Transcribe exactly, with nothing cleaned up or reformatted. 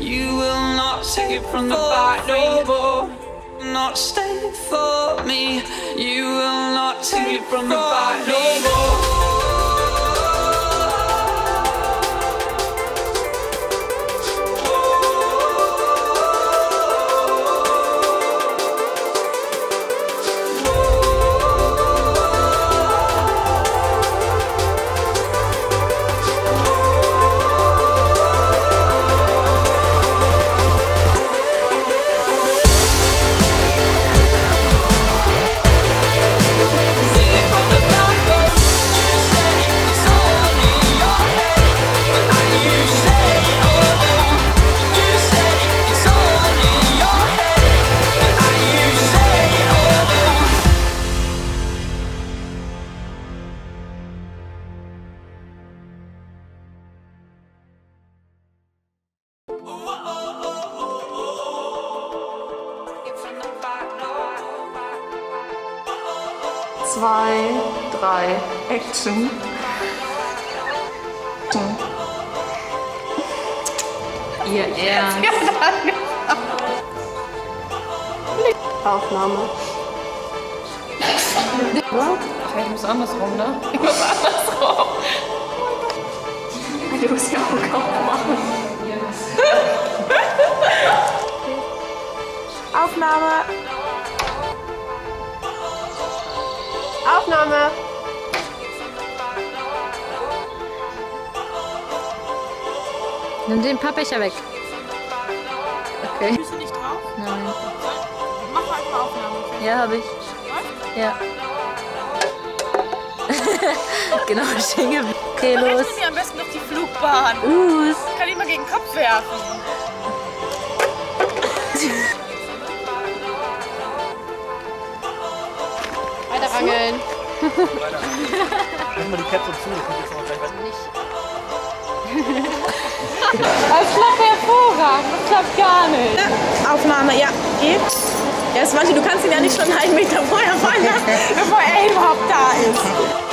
You will not take it from the back no more. Not stay for me. You will not take it from the back no more. Zwei, drei, Action. Ihr Ernst? Aufnahme. Ich muss andersrum, ne? Ich muss andersrum. Du musst die Augen aufmachen. Aufnahme. Aufnahme. Nimm den Pappbecher weg. Okay. Bist du nicht drauf? Nein. Mach mal einfach Aufnahme. Okay. Ja, habe ich. Was? Ja. Genau, stehen geblieben. Okay, los. Berechne mir am besten noch die Flugbahn. Us. Kann ich mal gegen den Kopf werfen. Weiter angeln. Mach mal die Kette zu, das kommt jetzt noch gleich Nicht. Das klappt hervorragend, das klappt gar nicht. Aufnahme, ja, geht. Ja, das manche, du kannst ihn ja nicht schon einen Meter vorher fallen lassen, bevor er überhaupt da ist.